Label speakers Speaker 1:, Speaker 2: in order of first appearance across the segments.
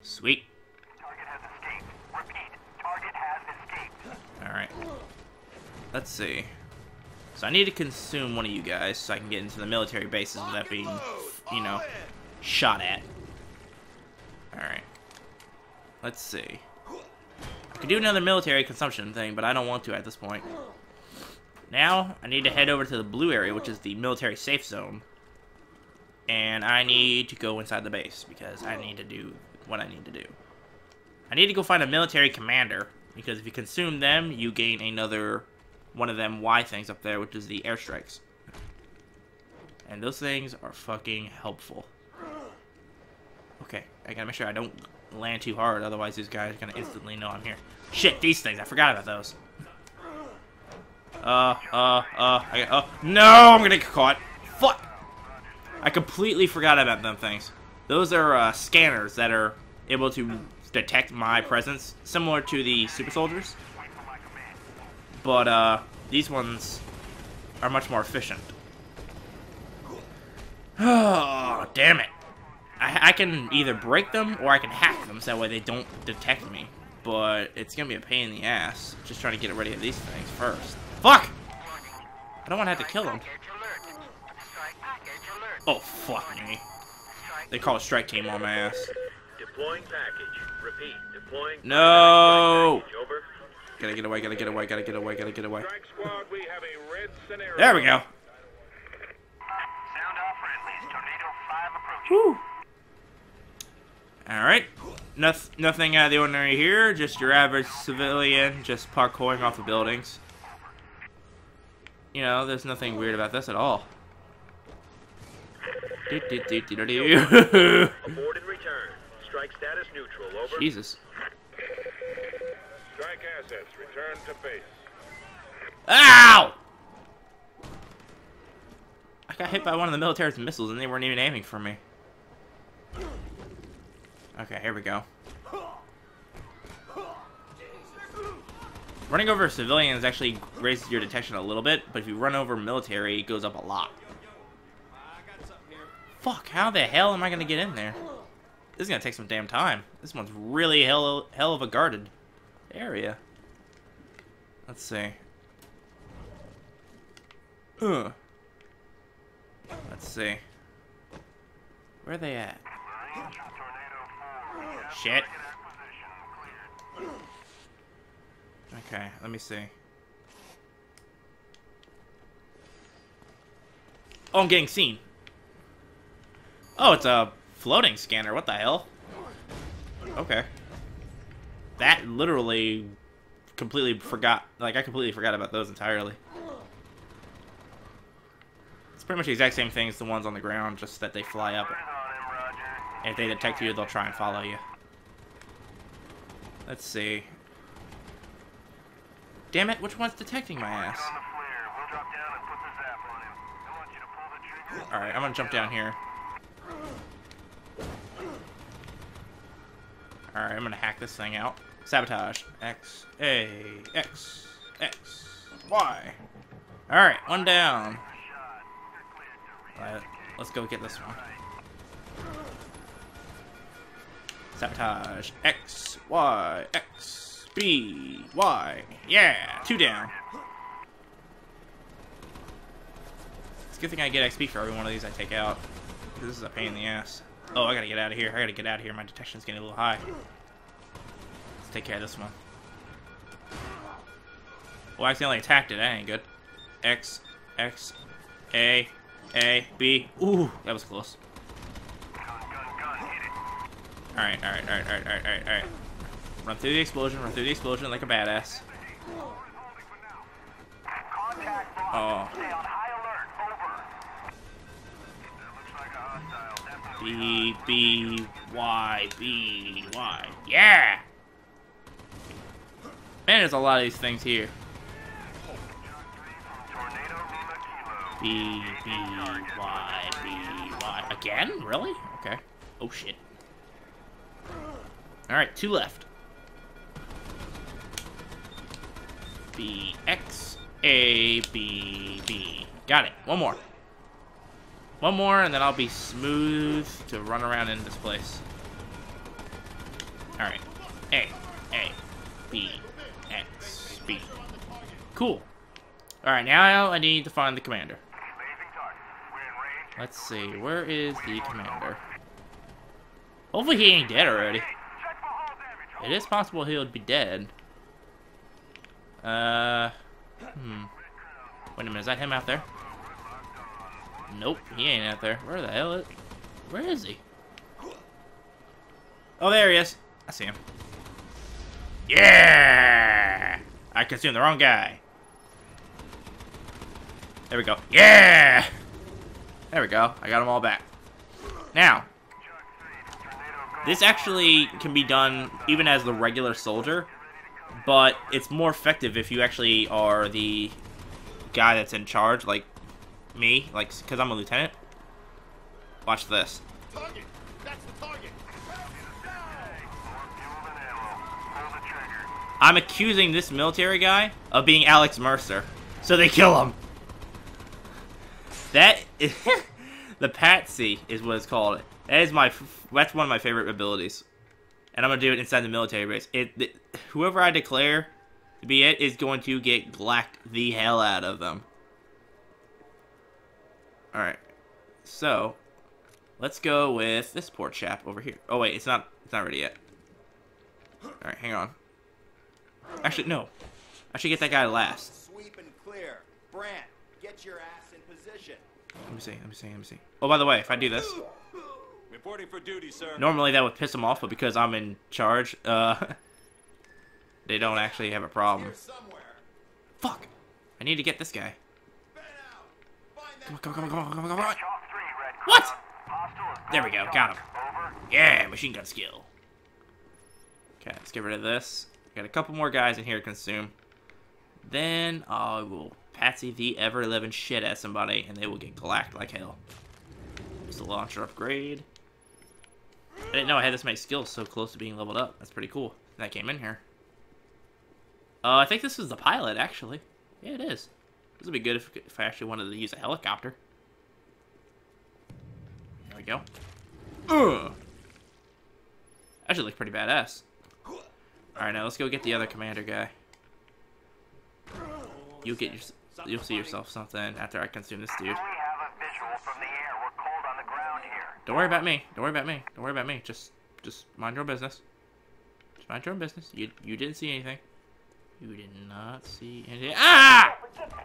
Speaker 1: Sweet.
Speaker 2: Target has escaped. Repeat, target has escaped.
Speaker 1: Alright. Let's see. So I need to consume one of you guys so I can get into the military bases without being, you know, shot at. Alright. Let's see. I could do another military consumption thing, but I don't want to at this point. Now, I need to head over to the blue area, which is the military safe zone. And I need to go inside the base, because I need to do what I need to do. I need to go find a military commander, because if you consume them, you gain another one of them Y things up there, which is the airstrikes. And those things are fucking helpful. Okay, I gotta make sure I don't land too hard, otherwise these guys are gonna instantly know I'm here. Shit, these things, I forgot about those. No, I'm gonna get caught. Fuck! I completely forgot about them things. Those are scanners that are able to detect my presence, similar to the super soldiers. But these ones are much more efficient. Oh, damn it. I can either break them or I can hack them so that way they don't detect me. But it's gonna be a pain in the ass just trying to get rid of these things first. Fuck! I don't want to have to kill them. Oh, fuck me. They call a strike team on my ass.
Speaker 3: Deploying package. Repeat. Deploying.
Speaker 1: No!
Speaker 3: Package. Over.
Speaker 1: Gotta get away, gotta get away, gotta get away, gotta get away.
Speaker 3: Strike squad, we have a red scenario.
Speaker 1: There we go.
Speaker 2: Sound off friendlies. Tornado 5 approaching.
Speaker 1: Whew. Alright. Nothing out of the ordinary here. Just your average civilian just parkouring off of buildings. You know, there's nothing weird about this at all.
Speaker 3: Abort and return. Strike status neutral. Over.
Speaker 1: Jesus.
Speaker 3: Strike assets. Return to base.
Speaker 1: Ow! I got hit by one of the military's missiles and they weren't even aiming for me. Okay, here we go. Running over civilians actually raises your detection a little bit, but if you run over military, it goes up a lot. Fuck, how the hell am I gonna get in there? This is gonna take some damn time. This one's really hell of a guarded area. Let's see. Let's see. Where are they at? Shit. Okay, let me see. Oh, I'm getting seen. Oh, it's a floating scanner. What the hell? Okay. That literally completely forgot. Like, I completely forgot about those entirely. It's pretty much the exact same thing as the ones on the ground, just that they fly up. And if they detect you, they'll try and follow you. Let's see. Damn it, which one's detecting my ass? Alright, I'm gonna jump down here. Alright, I'm gonna hack this thing out. Sabotage. X, A, X, X, Y. Alright, one down. Alright, let's go get this one. Sabotage. X, Y, X, B, Y. Yeah, 2 down. It's a good thing I get XP for every one of these I take out. This is a pain in the ass. Oh, I gotta get out of here. I gotta get out of here. My detection's getting a little high. Let's take care of this one. Well, I accidentally attacked it. That ain't good. X, X, A, B. Ooh, that was close. Alright. Run through the explosion like a badass. Oh. B, B, Y, B, Y. Yeah! Man, there's a lot of these things here. B, B, Y, B, Y. Again? Really? Okay. Oh, shit. Alright, 2 left. B, X, A, B, B. Got it. One more. One more, and then I'll be smooth to run around in this place. Alright. A, B, X, B. Cool. Alright, now I need to find the commander. Let's see, where is the commander? Hopefully he ain't dead already. It is possible he would be dead. Wait a minute, is that him out there? Nope, he ain't out there. Where the hell is... Where is he? Oh, there he is. I see him. Yeah! I consumed the wrong guy. There we go. Yeah! There we go. I got them all back. Now, this actually can be done even as the regular soldier, but it's more effective if you actually are the guy that's in charge, like me, like, because I'm a lieutenant. Watch this.
Speaker 4: Target! That's the target!
Speaker 1: I'm accusing this military guy of being Alex Mercer, so they kill him. That is the Patsy is what it's called. That's one of my favorite abilities, and I'm gonna do it inside the military base. Whoever I declare to be it is going to get glacked the hell out of them. All right, so let's go with this poor chap over here. Oh wait, it's not ready yet. All right, hang on. Actually, no. I should get that guy last.
Speaker 4: Sweep and clear. Brant, get your ass in position.
Speaker 1: Let me see. Oh, by the way, if I do this,
Speaker 4: Reporting for duty, sir.
Speaker 1: normally that would piss them off, but because I'm in charge, they don't actually have a problem.
Speaker 4: Here somewhere.
Speaker 1: Fuck! I need to get this guy.
Speaker 4: Ben out. Find that
Speaker 1: Come on.
Speaker 2: Chalk 3, Red.
Speaker 1: What?
Speaker 2: Hostile is
Speaker 1: There we go, got him.
Speaker 2: over.
Speaker 1: Yeah, machine gun skill. Okay, let's get rid of this. Got a couple more guys in here to consume. Then I will Patsy the ever-living shit at somebody, and they will get glacked like hell. Just a launcher upgrade. I didn't know I had this many skills so close to being leveled up. That's pretty cool. And I came in here. I think this is the pilot, actually. Yeah, it is. This would be good if I actually wanted to use a helicopter. There we go. Actually look pretty badass. Alright, now let's go get the other commander guy. You'll see yourself something after I consume this dude.
Speaker 2: We have a visual from the air. We're cold on the ground here.
Speaker 1: Don't worry about me. Don't worry about me. Just mind your own business. Just mind your own business. You didn't see anything. You did not see anything. Ah!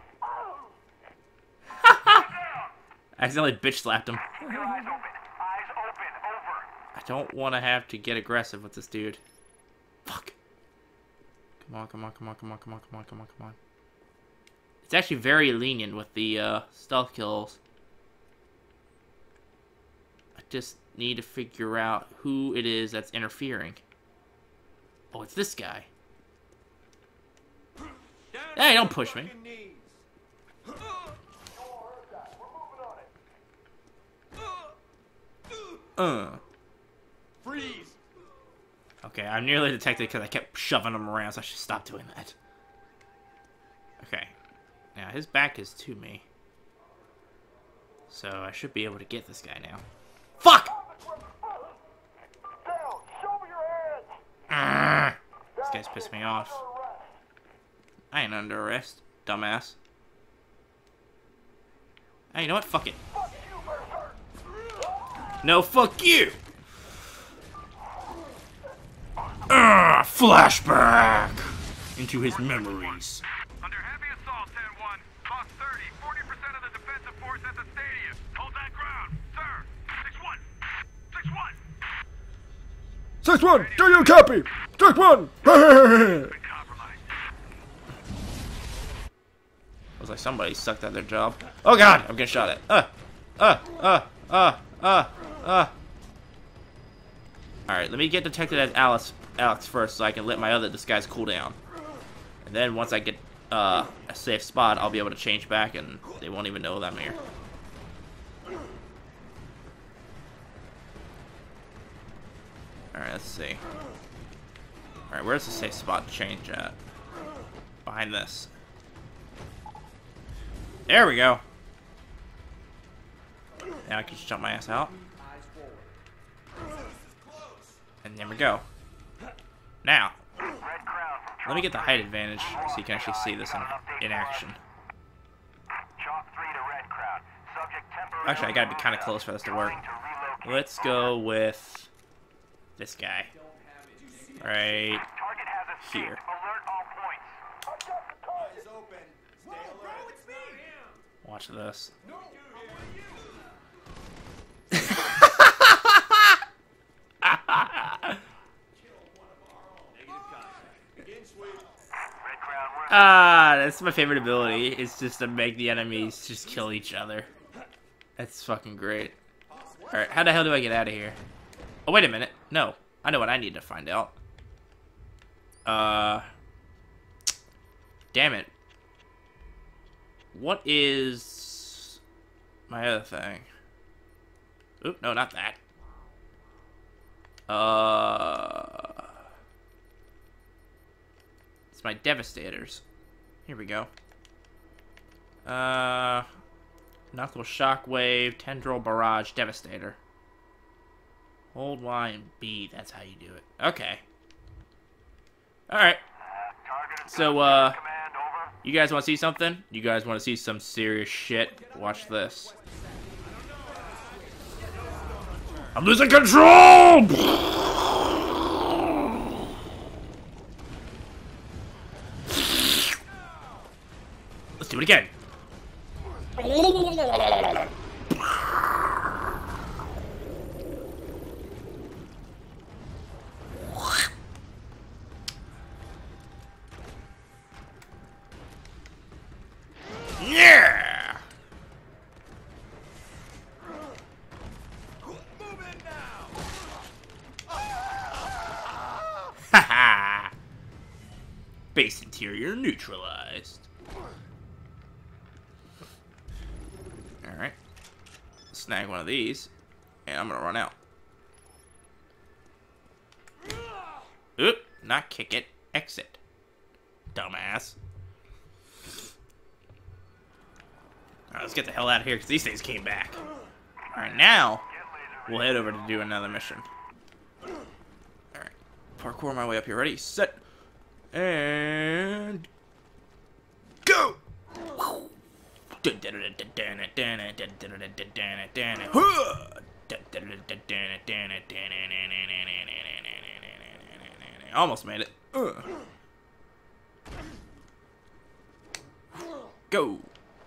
Speaker 1: I accidentally bitch slapped him.
Speaker 2: Keep your eyes open. Eyes open. Over.
Speaker 1: I don't want to have to get aggressive with this dude. Fuck. Come on. It's actually very lenient with the stealth kills. I just need to figure out who it is that's interfering. Oh, it's this guy. Hey, don't push me.
Speaker 4: Freeze.
Speaker 1: Okay, I'm nearly detected because I kept shoving him around, so I should stop doing that. Okay. Now, his back is to me. So, I should be able to get this guy now. Fuck! This guy's pissed me off. I ain't under arrest, dumbass. Hey, you know what? Fuck it. No, fuck you! Flashback into his memories.
Speaker 2: Under heavy assault, 10-1. Cost 30. 40% of the defensive force at the stadium. Hold that ground, sir. 6-1.
Speaker 5: 6-1, do you copy? 6-1!
Speaker 2: Compromised.
Speaker 1: Looks like somebody sucked at their job. Oh god, I'm getting shot at. Alright, let me get detected as Alex first so I can let my other disguise cool down. And then once I get a safe spot, I'll be able to change back and they won't even know that I'm here. Alright, let's see. Alright, where's the safe spot to change at? Behind this. There we go. Now I can just jump my ass out. And there we go. Now, let me get the height advantage so you can actually see this in action. Actually, I gotta be kind of close for this to work. Let's go with this guy. Right here. Watch this. That's my favorite ability. It's just to make the enemies just kill each other. That's fucking great. Alright, how the hell do I get out of here? Oh, wait a minute. No. I know what I need to find out. Damn it. What is my other thing? Oop, no, not that. It's my Devastators. Here we go. Knuckle, Shockwave, Tendril, Barrage, Devastator. Hold Y and B, that's how you do it. Okay. Alright. So, you guys want to see something? You guys want to see some serious shit? Watch this. I'm losing control! Let's do it again. Yeah! Haha! Base interior neutralized. Alright. Snag one of these, and I'm gonna run out. Oop! Not kick it. Exit. Dumbass. Alright, let's get the hell out of here, because these things came back. Alright, now, we'll head over to do another mission. Alright. Parkour my way up here. Ready, set, and go! Almost made it. Go.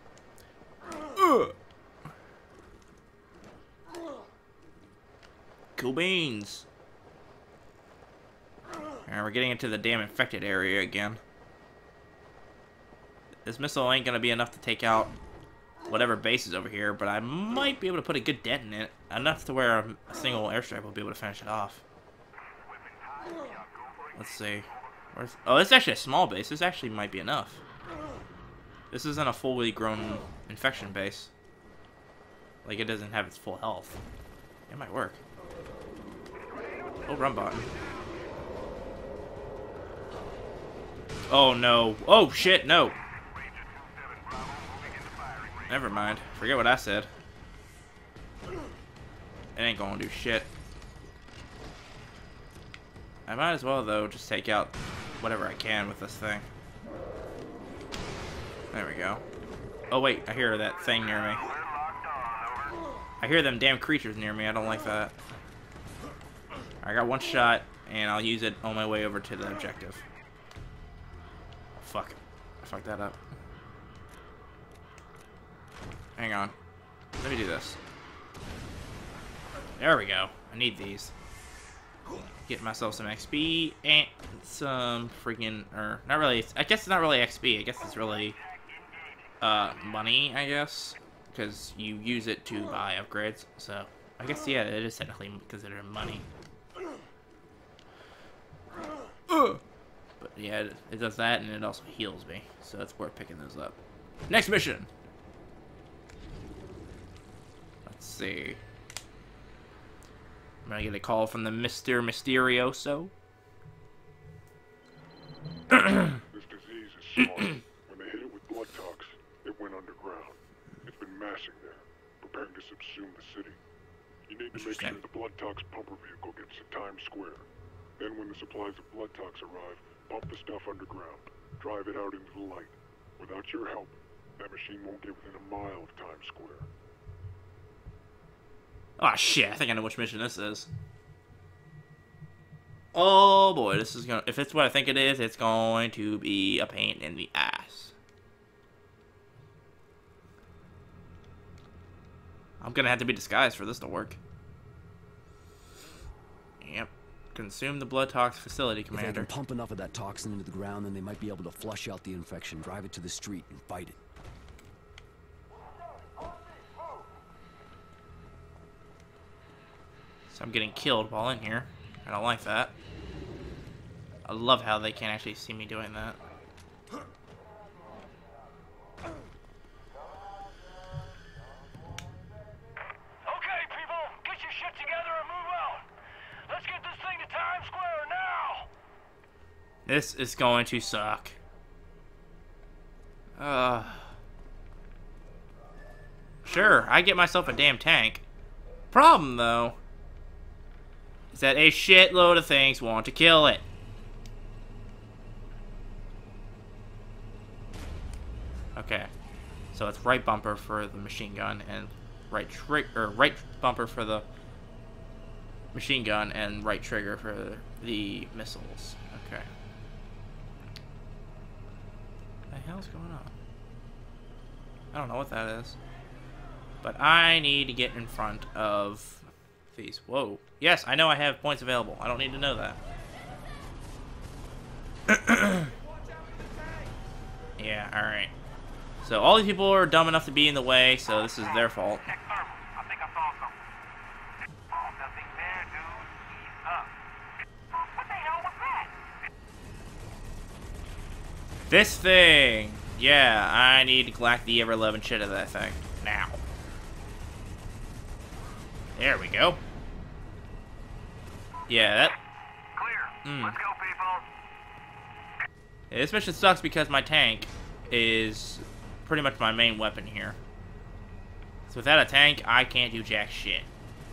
Speaker 1: Cool beans. Alright, we're getting into the damn infected area again. This missile ain't gonna be enough to take out whatever base is over here, but I might be able to put a good dent in it. Enough to where a single airstrike will be able to finish it off. Let's see. Oh, this is actually a small base. This actually might be enough. This isn't a fully grown infection base. Like, it doesn't have its full health. It might work. Oh, run button. Oh, no. Oh, shit, no. Never mind. Forget what I said. It ain't gonna do shit. I might as well, though, just take out whatever I can with this thing. There we go. Oh, wait. I hear that thing near me. I hear them damn creatures near me. I don't like that. I got one shot, and I'll use it on my way over to the objective. Fuck. I fucked that up. Hang on. Let me do this. There we go. I need these. Get myself some XP and some freaking, or not really, I guess it's not really XP. I guess it's really money, I guess, because you use it to buy upgrades. So I guess, yeah, it is technically considered money. But yeah, it does that, and it also heals me, so it's worth picking those up. Next mission. Let's see. I'm gonna get a call from the Mr. Mysterioso.
Speaker 6: This disease is smart. When they hit it with blood tox, it went underground. It's been massing there, preparing to subsume the city. You need to make sure the blood tox pumper vehicle gets to Times Square. Then when the supplies of blood tox arrive, pump the stuff underground. Drive it out into the light. Without your help, that machine won't get within a mile of Times Square.
Speaker 1: Oh shit, I think I know which mission this is. Oh boy, this is gonna, if it's what I think it is, it's going to be a pain in the ass. I'm gonna have to be disguised for this to work. Yep. Consume the blood tox facility,
Speaker 7: If they
Speaker 1: Commander.
Speaker 7: can pump enough of that toxin into the ground, then they might be able to flush out the infection, drive it to the street, and fight it.
Speaker 1: So I'm getting killed while in here. I don't like that. I love how they can't actually see me doing that.
Speaker 2: Okay, people, get your shit together and move out. Let's get this thing to Times Square now.
Speaker 1: This is going to suck. Sure, I get myself a damn tank. Problem, though, is that a shitload of things want to kill it. Okay, so it's right bumper for the machine gun and right bumper for the machine gun and right trigger for the missiles. Okay. What the hell's going on? I don't know what that is. But I need to get in front of these. Whoa. Yes, I know I have points available. I don't need to know that. Yeah, alright. So all these people are dumb enough to be in the way, so this is their fault.
Speaker 2: Check thermal. I think I saw something. Oh, nothing there, dude. Ease up. What the hell was that?
Speaker 1: This thing! Yeah, I need to clack the ever-loving shit out of that thing. Now. There we go. Yeah, that...
Speaker 2: Clear. Let's go, people.
Speaker 1: Yeah, this mission sucks because my tank is pretty much my main weapon here. So without a tank, I can't do jack shit.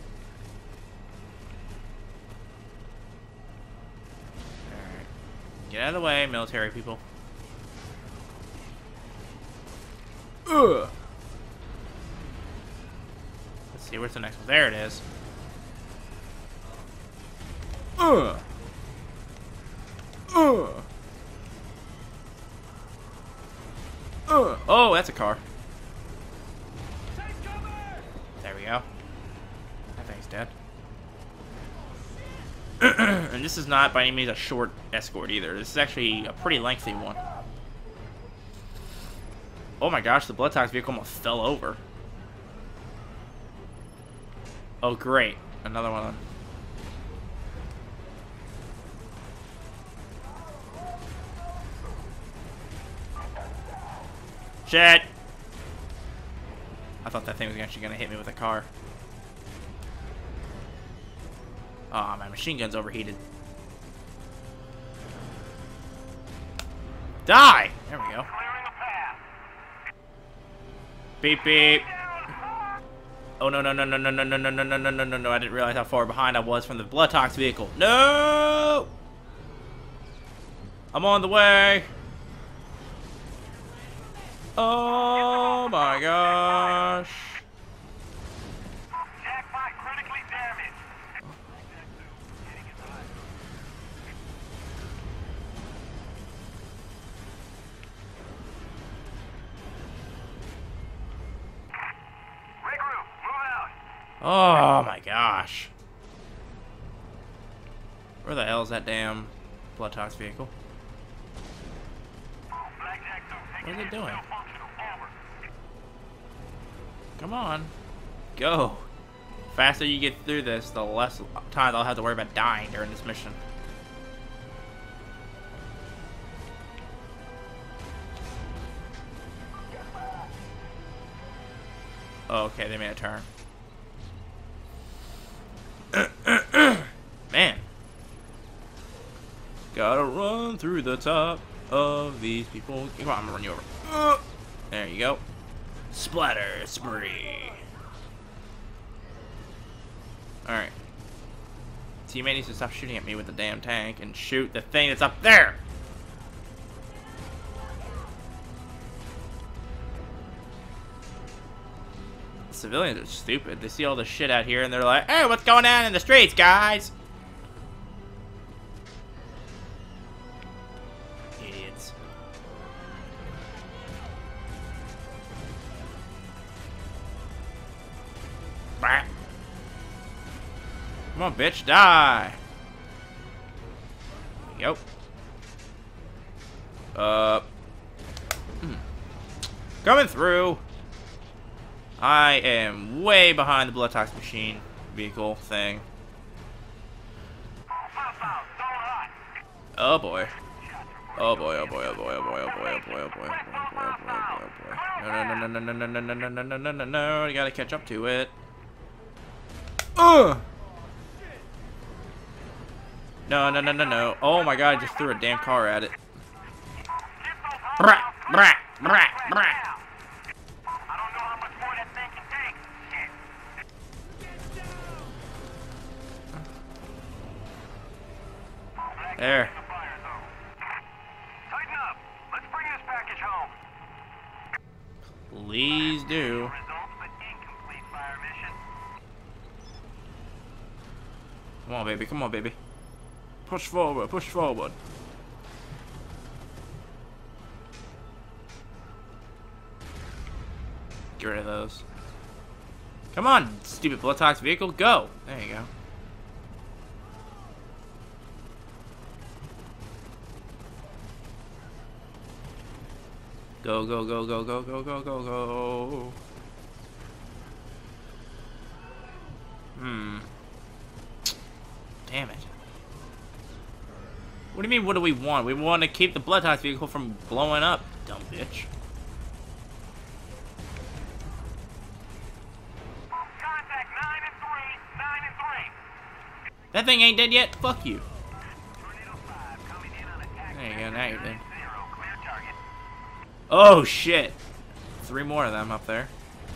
Speaker 1: Alright. Get out of the way, military people. Ugh. Let's see, where's the next one? There it is. Ugh. Ugh. Oh, that's a car. There we go. That thing's dead. And this is not by any means a short escort either. This is actually a pretty lengthy one. Oh my gosh, the blood tox vehicle almost fell over. Oh great, another one of them. Shit! I thought that thing was actually gonna hit me with a car. Aw, my machine gun's overheated. Die! There we go.
Speaker 2: Clearing the path.
Speaker 1: Beep beep. Oh no no no no no no no no no no no no no no! I didn't realize how far behind I was from the blood tox vehicle. No! I'm on the way. Oh my gosh!
Speaker 2: Jackpot critically damaged. Regroup. Move out.
Speaker 1: Oh my gosh! Where the hell is that damn blood tox vehicle?
Speaker 2: Blackjack 2,
Speaker 1: What is it doing?
Speaker 2: functional. Over.
Speaker 1: Come on. Go. Faster you get through this, the less time I'll have to worry about dying during this mission. Oh, okay, they made a turn. Man. Gotta run through the top of these people. Come on, I'm gonna run you over. There you go. Splatter spree. Alright. Teammate needs to stop shooting at me with the damn tank and shoot the thing that's up there. Civilians are stupid. They see all this shit out here and they're like, hey, what's going on in the streets, guys? Idiots. Bah. Come on, bitch, die. There you go. Coming through. I am way behind the blood tox machine vehicle thing. Oh boy. Oh boy, oh boy, oh boy, oh boy, oh boy, oh boy, oh boy, oh boy, oh boy, oh boy, oh boy. No, no, no, no, no, no, no, no, no, no, no, no, no, you gotta catch up to it. No, no, no, no, no. Oh my god, I just threw a damn car at it. Brah, brah, brah, brah. There.
Speaker 2: Tighten up. Let's bring this package home.
Speaker 1: Please do.
Speaker 2: Results, but incomplete fire mission.
Speaker 1: Come on, baby. Come on, baby. Push forward. Push forward. Get rid of those. Come on, stupid blood tox vehicle. Go. There you go. Go, go, go, go, go, go, go, go, go. Damn it. What do you mean, what do we want? We want to keep the blood tox vehicle from blowing up, dumb bitch.
Speaker 2: Contact 9 and 3, 9 and 3.
Speaker 1: That thing ain't dead yet? Fuck you.
Speaker 2: Tornado 5 coming in on attack.
Speaker 1: There you go, now you're dead.
Speaker 2: 0, clear target.
Speaker 1: Oh, shit. 3 more of them up there.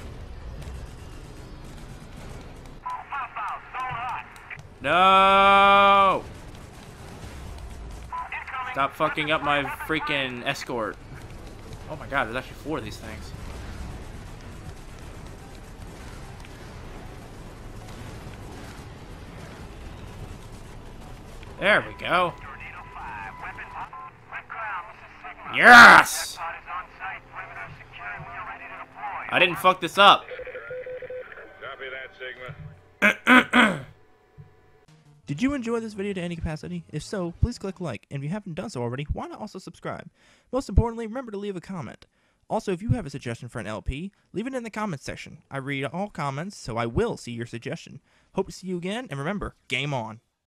Speaker 2: Hostile, zone hot.
Speaker 1: No!
Speaker 2: Incoming.
Speaker 1: Stop fucking up my freaking escort. Oh my god, there's actually 4 of these things. There we go.
Speaker 2: Tornado 5, weapon up. Red ground, this is Sigma.
Speaker 1: Yes!
Speaker 2: Pod is on site, perimeter secure, and we are ready to deploy.
Speaker 1: I didn't fuck this up.
Speaker 3: Copy that, Sigma.
Speaker 8: Did you enjoy this video to any capacity? If so, please click like, and if you haven't done so already, why not also subscribe? Most importantly, remember to leave a comment. Also, if you have a suggestion for an LP, leave it in the comments section. I read all comments, so I will see your suggestion. Hope to see you again, and remember, game on!